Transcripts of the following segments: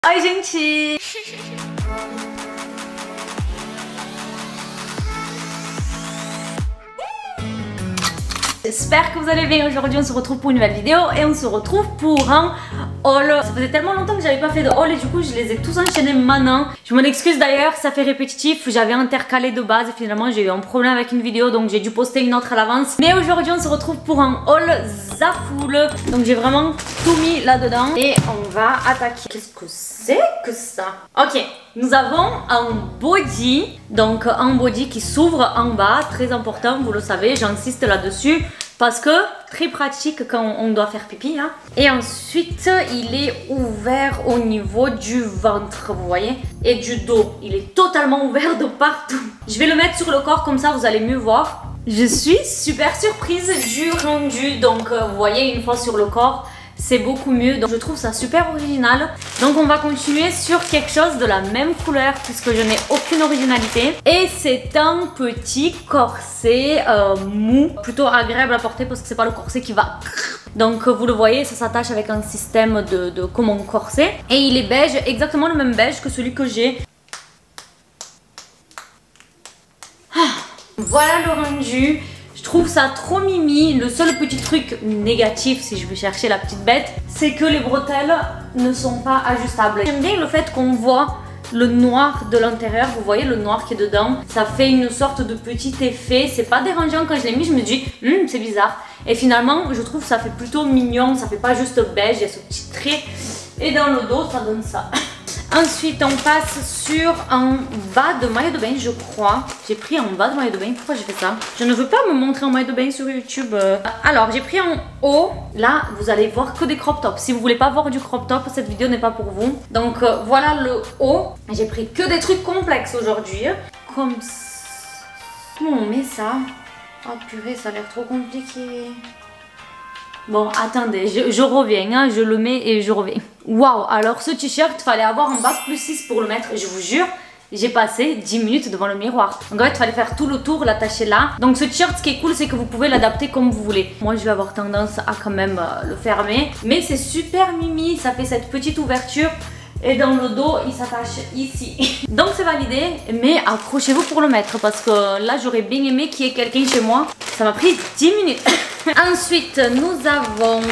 Oi, gente! J'espère que vous allez bien. Aujourd'hui on se retrouve pour une nouvelle vidéo et on se retrouve pour un haul. Ça faisait tellement longtemps que j'avais pas fait de haul et du coup je les ai tous enchaînés maintenant. Je m'en excuse d'ailleurs, ça fait répétitif. J'avais intercalé de base et finalement j'ai eu un problème avec une vidéo, donc j'ai dû poster une autre à l'avance. Mais aujourd'hui on se retrouve pour un haul Zaful. Donc j'ai vraiment tout mis là-dedans et on va attaquer. Qu'est-ce que c'est que ça? Ok, nous avons un body. Donc un body qui s'ouvre en bas, très important, vous le savez, j'insiste là-dessus. Parce que très pratique quand on doit faire pipi hein. Et ensuite il est ouvert au niveau du ventre, vous voyez, et du dos. Il est totalement ouvert de partout. Je vais le mettre sur le corps comme ça vous allez mieux voir. Je suis super surprise du rendu. Donc vous voyez, une fois sur le corps c'est beaucoup mieux, donc je trouve ça super original. Donc on va continuer sur quelque chose de la même couleur puisque je n'ai aucune originalité. Et c'est un petit corset mou, plutôt agréable à porter parce que c'est pas le corset qui va. Donc vous le voyez, ça s'attache avec un système de comme un corset. Et il est beige, exactement le même beige que celui que j'ai. Voilà le rendu. Je trouve ça trop mimi. Le seul petit truc négatif, si je vais chercher la petite bête, c'est que les bretelles ne sont pas ajustables. J'aime bien le fait qu'on voit le noir de l'intérieur. Vous voyez le noir qui est dedans. Ça fait une sorte de petit effet. C'est pas dérangeant. Quand je l'ai mis, je me dis c'est bizarre. Et finalement, je trouve que ça fait plutôt mignon. Ça fait pas juste beige. Il y a ce petit trait. Et dans le dos, ça donne ça. Ensuite, on passe sur un bas de maillot de bain, je crois. J'ai pris un bas de maillot de bain. Pourquoi j'ai fait ça? Je ne veux pas me montrer en maillot de bain sur YouTube. Alors, j'ai pris un haut. Là, vous allez voir que des crop tops. Si vous voulez pas voir du crop top, cette vidéo n'est pas pour vous. Donc, voilà le haut. J'ai pris que des trucs complexes aujourd'hui. Comme ça. Comment on met ça? Oh purée, ça a l'air trop compliqué. Bon, attendez, je reviens, hein, je le mets et je reviens. Waouh, alors ce t-shirt, fallait avoir un bac plus 6 pour le mettre, je vous jure. J'ai passé 10 minutes devant le miroir. Donc en fait, il fallait faire tout le tour, l'attacher là. Donc ce t-shirt, ce qui est cool, c'est que vous pouvez l'adapter comme vous voulez. Moi, je vais avoir tendance à quand même le fermer. Mais c'est super mimi, ça fait cette petite ouverture. Et dans le dos, il s'attache ici. Donc c'est validé, mais accrochez-vous pour le mettre. Parce que là, j'aurais bien aimé qu'il y ait quelqu'un chez moi. Ça m'a pris 10 minutes. Ensuite, nous avons...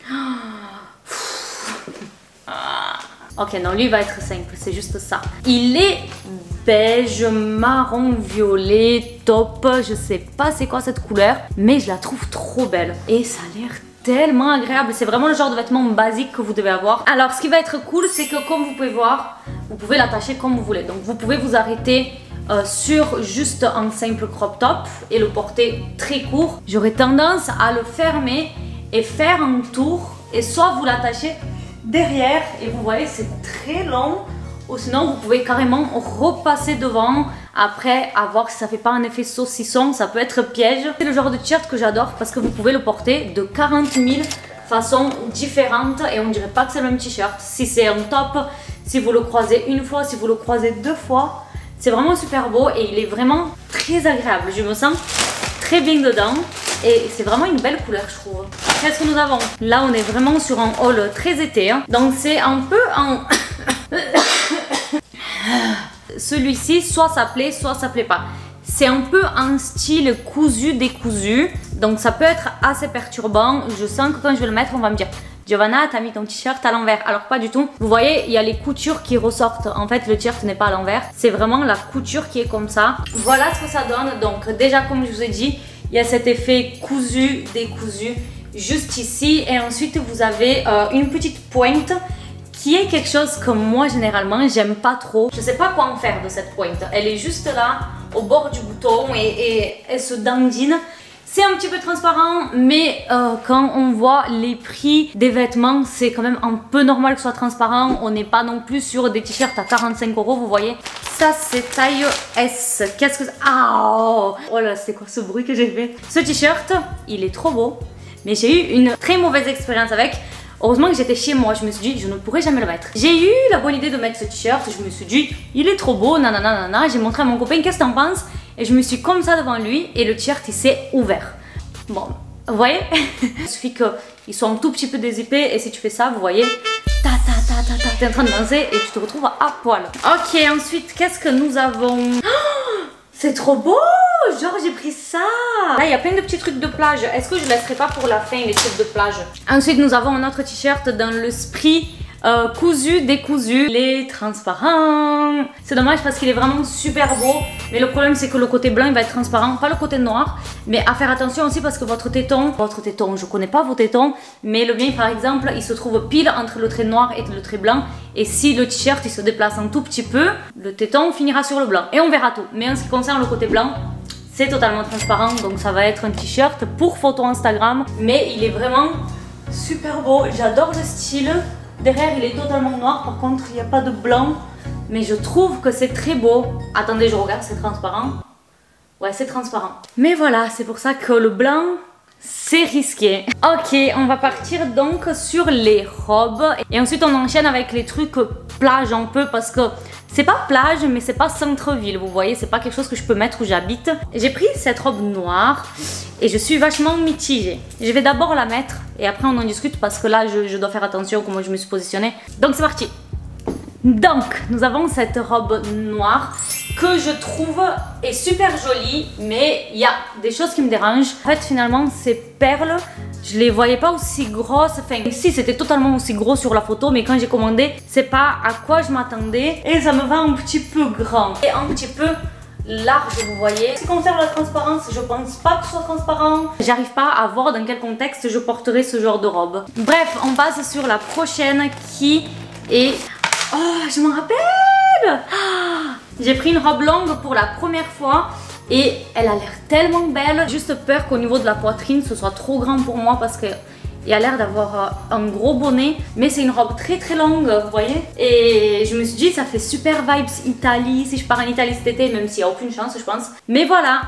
Ok, non, lui il va être simple, c'est juste ça. Il est beige, marron, violet, top. Je sais pas c'est quoi cette couleur, mais je la trouve trop belle. Et ça a l'air tellement agréable. C'est vraiment le genre de vêtement basique que vous devez avoir. Alors, ce qui va être cool, c'est que comme vous pouvez voir, vous pouvez l'attacher comme vous voulez. Donc, vous pouvez vous arrêter sur juste un simple crop top et le porter très court. J'aurais tendance à le fermer et faire un tour. Et soit vous l'attachez derrière et vous voyez c'est très long, ou sinon vous pouvez carrément repasser devant après avoir si ça fait pas un effet saucisson, ça peut être piège. C'est le genre de t-shirt que j'adore parce que vous pouvez le porter de 40 000 façons différentes et on dirait pas que c'est le même t-shirt. Si c'est un top, si vous le croisez une fois, si vous le croisez deux fois, c'est vraiment super beau et il est vraiment très agréable. Je me sens très bien dedans. Et c'est vraiment une belle couleur je trouve. Qu'est-ce que nous avons? Là on est vraiment sur un haul très été hein. Donc c'est un peu en... Celui-ci soit ça plaît soit ça plaît pas. C'est un peu un style cousu décousu. Donc ça peut être assez perturbant. Je sens que quand je vais le mettre on va me dire Giovanna, t'as mis ton t-shirt à l'envers. Alors pas du tout. Vous voyez, il y a les coutures qui ressortent. En fait, le t-shirt n'est pas à l'envers. C'est vraiment la couture qui est comme ça. Voilà ce que ça donne. Donc déjà, comme je vous ai dit, il y a cet effet cousu, décousu juste ici. Et ensuite, vous avez une petite pointe qui est quelque chose que moi, généralement, j'aime pas trop. Je sais pas quoi en faire de cette pointe. Elle est juste là, au bord du bouton et elle se dandine. C'est un petit peu transparent, mais quand on voit les prix des vêtements, c'est quand même un peu normal que ce soit transparent. On n'est pas non plus sur des t-shirts à 45 €, vous voyez. Ça, c'est taille S. Qu'est-ce que c'est? Ah, oh là, c'est quoi ce bruit que j'ai fait? Ce t-shirt, il est trop beau, mais j'ai eu une très mauvaise expérience avec. Heureusement que j'étais chez moi, je me suis dit, je ne pourrais jamais le mettre. J'ai eu la bonne idée de mettre ce t-shirt, je me suis dit, il est trop beau, nanana, nanana. J'ai montré à mon copain, qu'est-ce que t'en penses? Et je me suis comme ça devant lui et le t-shirt il s'est ouvert. Bon, vous voyez? Il suffit qu'il soit un tout petit peu dézippé et si tu fais ça, vous voyez, ta ta ta t'es en train de danser et tu te retrouves à poil. Ok, ensuite, qu'est-ce que nous avons? Oh, c'est trop beau! Genre, j'ai pris ça! Là, il y a plein de petits trucs de plage. Est-ce que je laisserai pas pour la fin les trucs de plage? Ensuite, nous avons un autre t-shirt dans l'esprit cousu, décousu, les transparents. C'est dommage parce qu'il est vraiment super beau, mais le problème c'est que le côté blanc il va être transparent, pas le côté noir. Mais à faire attention aussi parce que votre téton, je connais pas vos tétons, mais le mien par exemple il se trouve pile entre le trait noir et le trait blanc, et si le t-shirt il se déplace un tout petit peu, le téton finira sur le blanc et on verra tout. Mais en ce qui concerne le côté blanc, c'est totalement transparent, donc ça va être un t-shirt pour photo Instagram, mais il est vraiment super beau, j'adore le style. Derrière il est totalement noir, par contre il n'y a pas de blanc, mais je trouve que c'est très beau. Attendez, je regarde, c'est transparent. Ouais, c'est transparent. Mais voilà, c'est pour ça que le blanc, c'est risqué. Ok, on va partir donc sur les robes. Et ensuite on enchaîne avec les trucs plage un peu, parce que c'est pas plage, mais c'est pas centre-ville, vous voyez, c'est pas quelque chose que je peux mettre où j'habite. J'ai pris cette robe noire et je suis vachement mitigée. Je vais d'abord la mettre et après on en discute parce que là je dois faire attention comment je me suis positionnée. Donc c'est parti. Donc nous avons cette robe noire que je trouve est super jolie, mais il y a des choses qui me dérangent. En fait finalement ces perles, je les voyais pas aussi grosses, enfin si c'était totalement aussi gros sur la photo, mais quand j'ai commandé c'est pas à quoi je m'attendais et ça me va un petit peu grand et un petit peu large, vous voyez. Si concerne la transparence, je pense pas que ce soit transparent. J'arrive pas à voir dans quel contexte je porterai ce genre de robe. Bref, on passe sur la prochaine qui est... Oh, je m'en rappelle! J'ai pris une robe longue pour la première fois et elle a l'air tellement belle. Juste peur qu'au niveau de la poitrine ce soit trop grand pour moi parce que il a l'air d'avoir un gros bonnet, mais c'est une robe très très longue, vous voyez. Et je me suis dit ça fait super vibes Italie si je pars en Italie cet été, même s'il n'y a aucune chance je pense. Mais voilà.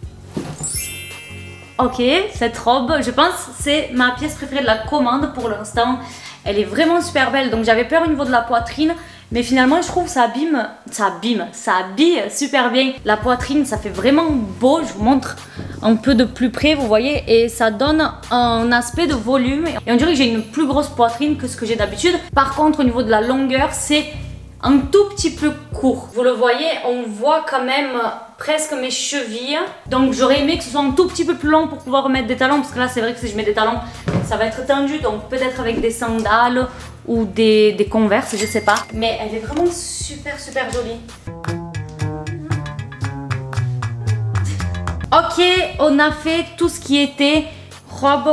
Ok, cette robe, je pense c'est ma pièce préférée de la commande pour l'instant. Elle est vraiment super belle, donc j'avais peur au niveau de la poitrine. Mais finalement je trouve que ça habille super bien la poitrine, ça fait vraiment beau. Je vous montre un peu de plus près, vous voyez, et ça donne un aspect de volume. Et on dirait que j'ai une plus grosse poitrine que ce que j'ai d'habitude. Par contre au niveau de la longueur c'est un tout petit peu court. Vous le voyez, on voit quand même presque mes chevilles. Donc j'aurais aimé que ce soit un tout petit peu plus long pour pouvoir remettre des talons, parce que là c'est vrai que si je mets des talons ça va être tendu, donc peut-être avec des sandales ou des Converse, je sais pas. Mais elle est vraiment super super jolie. Ok, on a fait tout ce qui était robe.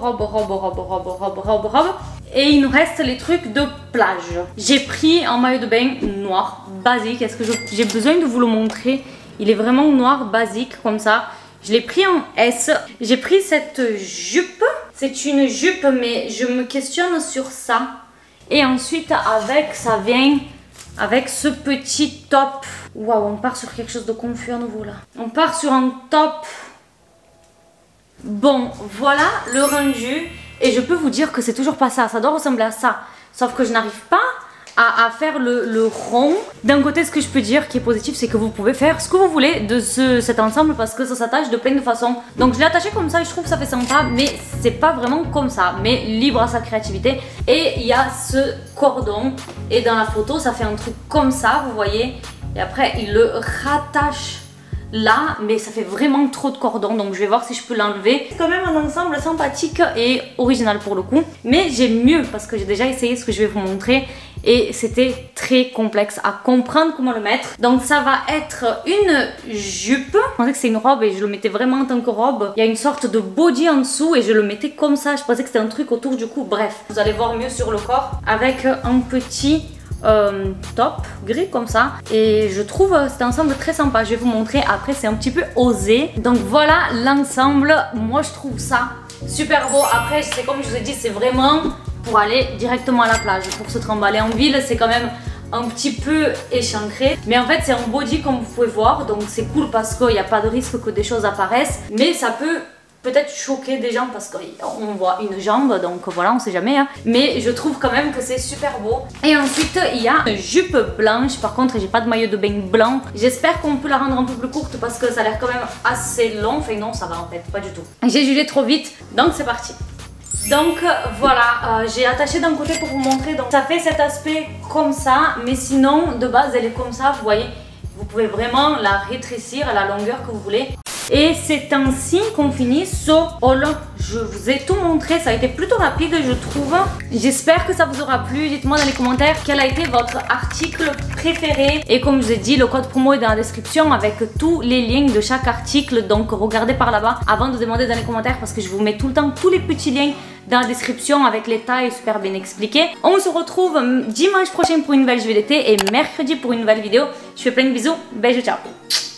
Et il nous reste les trucs de plage. J'ai pris un maillot de bain noir, basique. Est-ce que j'ai besoin de vous le montrer? Il est vraiment noir, basique, comme ça. Je l'ai pris en S. J'ai pris cette jupe. C'est une jupe, mais je me questionne sur ça. Et ensuite, avec, ça vient avec ce petit top. Waouh, on part sur quelque chose de confus à nouveau là. On part sur un top. Bon, voilà le rendu. Et je peux vous dire que c'est toujours pas ça. Ça doit ressembler à ça. Sauf que je n'arrive pas à faire le rond. D'un côté, ce que je peux dire qui est positif, c'est que vous pouvez faire ce que vous voulez de cet ensemble parce que ça s'attache de plein de façons. Donc je l'ai attaché comme ça et je trouve que ça fait sympa, mais c'est pas vraiment comme ça. Mais libre à sa créativité. Et il y a ce cordon. Et dans la photo, ça fait un truc comme ça, vous voyez. Et après, il le rattache là, mais ça fait vraiment trop de cordon, donc je vais voir si je peux l'enlever. C'est quand même un ensemble sympathique et original pour le coup, mais j'ai mieux parce que j'ai déjà essayé ce que je vais vous montrer et c'était très complexe à comprendre comment le mettre. Donc ça va être une jupe. Je pensais que c'est une robe et je le mettais vraiment en tant que robe. Il y a une sorte de body en dessous et je le mettais comme ça. Je pensais que c'était un truc autour du cou. Bref, vous allez voir mieux sur le corps avec un petit top gris comme ça, et je trouve cet ensemble très sympa. Je vais vous montrer après, c'est un petit peu osé. Donc voilà l'ensemble, moi je trouve ça super beau. Après c'est comme je vous ai dit, c'est vraiment pour aller directement à la plage. Pour se trimballer en ville c'est quand même un petit peu échancré, mais en fait c'est un body comme vous pouvez voir, donc c'est cool parce qu'il n'y a pas de risque que des choses apparaissent, mais ça peut peut-être choquer des gens parce qu'on voit une jambe, donc voilà, on sait jamais, hein. Mais je trouve quand même que c'est super beau. Et ensuite il y a une jupe blanche. Par contre j'ai pas de maillot de bain blanc. J'espère qu'on peut la rendre un peu plus courte parce que ça a l'air quand même assez long. Enfin non, ça va en fait pas du tout. J'ai jugé trop vite, donc c'est parti. Donc voilà, j'ai attaché d'un côté pour vous montrer. Donc ça fait cet aspect comme ça, mais sinon de base elle est comme ça, vous voyez. Vous pouvez vraiment la rétrécir à la longueur que vous voulez. Et c'est ainsi qu'on finit ce haul. Je vous ai tout montré, ça a été plutôt rapide je trouve. J'espère que ça vous aura plu. Dites-moi dans les commentaires quel a été votre article préféré. Et comme je vous ai dit, le code promo est dans la description avec tous les liens de chaque article. Donc regardez par là-bas avant de demander dans les commentaires parce que je vous mets tout le temps tous les petits liens dans la description avec les tailles super bien expliquées. On se retrouve dimanche prochain pour une nouvelle JV d'été et mercredi pour une nouvelle vidéo. Je fais plein de bisous, bisous, ciao.